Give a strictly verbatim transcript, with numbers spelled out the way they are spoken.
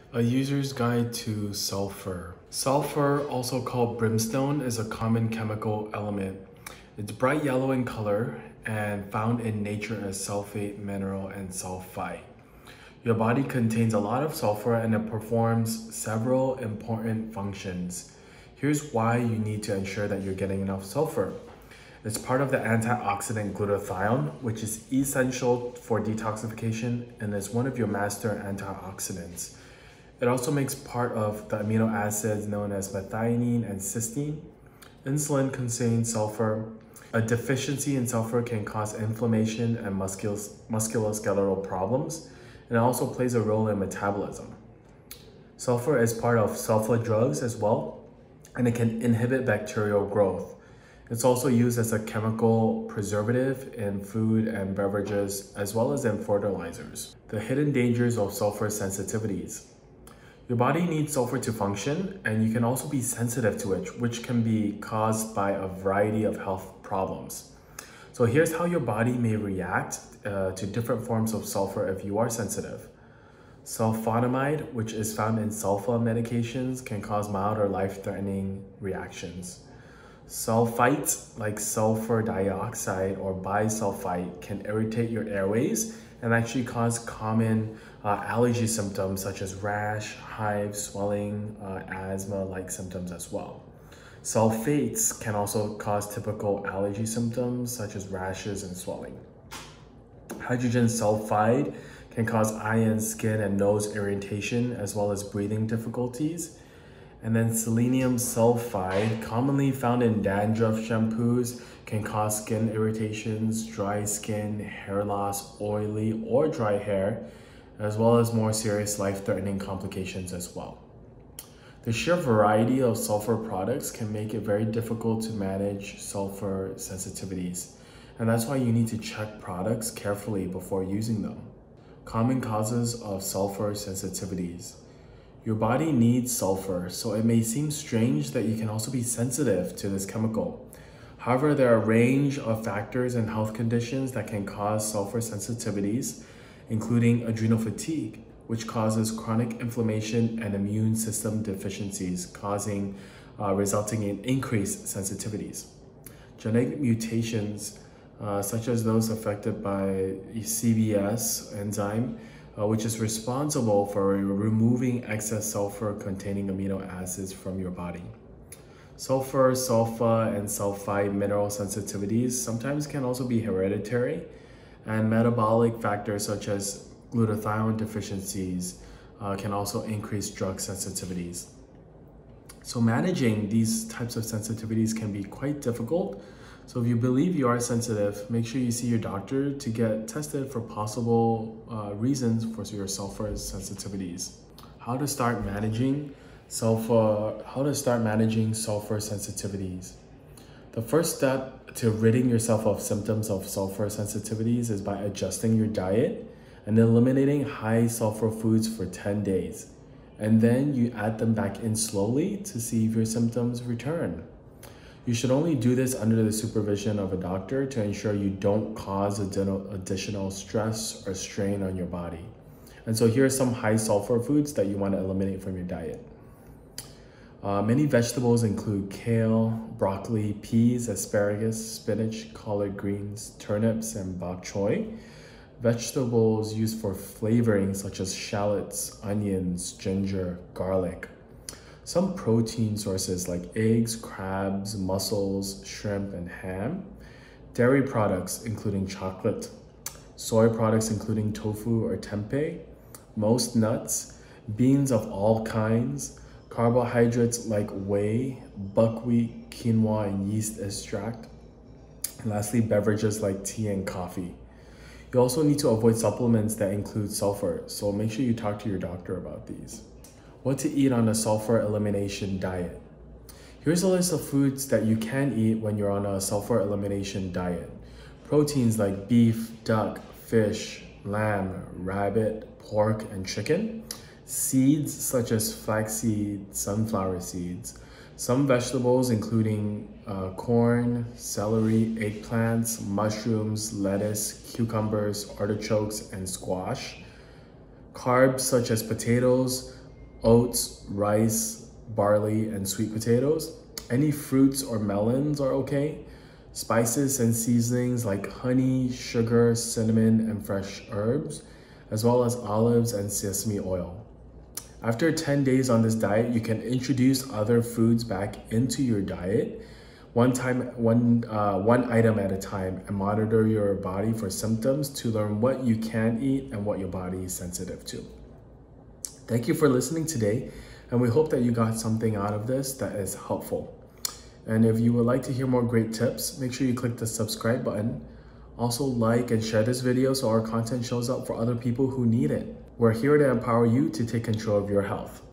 A user's guide to sulfur. Sulfur, also called brimstone, is a common chemical element. It's bright yellow in color and found in nature as sulfate mineral and sulfite. Your body contains a lot of sulfur and it performs several important functions. Here's why you need to ensure that you're getting enough sulfur. It's part of the antioxidant glutathione, which is essential for detoxification and is one of your master antioxidants. It also makes part of the amino acids known as methionine and cysteine. Insulin contains sulfur. A deficiency in sulfur can cause inflammation and musculos musculoskeletal problems, and it also plays a role in metabolism. Sulfur is part of sulfur drugs as well, and it can inhibit bacterial growth. It's also used as a chemical preservative in food and beverages, as well as in fertilizers. The hidden dangers of sulfur sensitivities. Your body needs sulfur to function, and you can also be sensitive to it, which can be caused by a variety of health problems. So here's how your body may react uh, to different forms of sulfur if you are sensitive. Sulfonamide, which is found in sulfa medications, can cause mild or life-threatening reactions. Sulfites, like sulfur dioxide or bisulfite, can irritate your airways and actually cause common uh, allergy symptoms such as rash, hives, swelling, uh, asthma-like symptoms as well. Sulfates can also cause typical allergy symptoms such as rashes and swelling. Hydrogen sulfide can cause eye and skin and nose irritation as well as breathing difficulties. And then selenium sulfide, commonly found in dandruff shampoos, can cause skin irritations, dry skin, hair loss, oily or dry hair, as well as more serious life-threatening complications as well. The sheer variety of sulfur products can make it very difficult to manage sulfur sensitivities, and that's why you need to check products carefully before using them. Common causes of sulfur sensitivities. Your body needs sulfur, so it may seem strange that you can also be sensitive to this chemical. However, there are a range of factors and health conditions that can cause sulfur sensitivities, including adrenal fatigue, which causes chronic inflammation and immune system deficiencies, causing, uh, resulting in increased sensitivities. Genetic mutations, uh, such as those affected by C B S enzyme, Uh, which is responsible for removing excess sulfur-containing amino acids from your body. Sulfur, sulfa, and sulfite mineral sensitivities sometimes can also be hereditary, and metabolic factors such as glutathione deficiencies uh, can also increase drug sensitivities. So managing these types of sensitivities can be quite difficult. So if you believe you are sensitive, make sure you see your doctor to get tested for possible uh, reasons for your sulfur sensitivities. How to start managing sulfur, how to start managing sulfur sensitivities. The first step to ridding yourself of symptoms of sulfur sensitivities is by adjusting your diet and eliminating high sulfur foods for ten days. And then you add them back in slowly to see if your symptoms return. You should only do this under the supervision of a doctor to ensure you don't cause additional stress or strain on your body. And so here are some high sulfur foods that you want to eliminate from your diet. Uh, many vegetables include kale, broccoli, peas, asparagus, spinach, collard greens, turnips, and bok choy. Vegetables used for flavoring such as shallots, onions, ginger, garlic. Some protein sources like eggs, crabs, mussels, shrimp, and ham. Dairy products including chocolate. Soy products including tofu or tempeh. Most nuts. Beans of all kinds. Carbohydrates like whey, buckwheat, quinoa, and yeast extract. And lastly, beverages like tea and coffee. You also need to avoid supplements that include sulfur, so make sure you talk to your doctor about these. What to eat on a sulfur elimination diet. Here's a list of foods that you can eat when you're on a sulfur elimination diet. Proteins like beef, duck, fish, lamb, rabbit, pork, and chicken. Seeds such as flaxseed, sunflower seeds. Some vegetables including uh, corn, celery, eggplants, mushrooms, lettuce, cucumbers, artichokes, and squash. Carbs such as potatoes, oats, rice, barley, and sweet potatoes. Any fruits or melons are okay. Spices and seasonings like honey, sugar, cinnamon, and fresh herbs, as well as olives and sesame oil. After ten days on this diet, you can introduce other foods back into your diet, one time, one, uh, one item at a time, and monitor your body for symptoms to learn what you can eat and what your body is sensitive to. Thank you for listening today, and we hope that you got something out of this that is helpful. And if you would like to hear more great tips, make sure you click the subscribe button. Also like and share this video so our content shows up for other people who need it. We're here to empower you to take control of your health.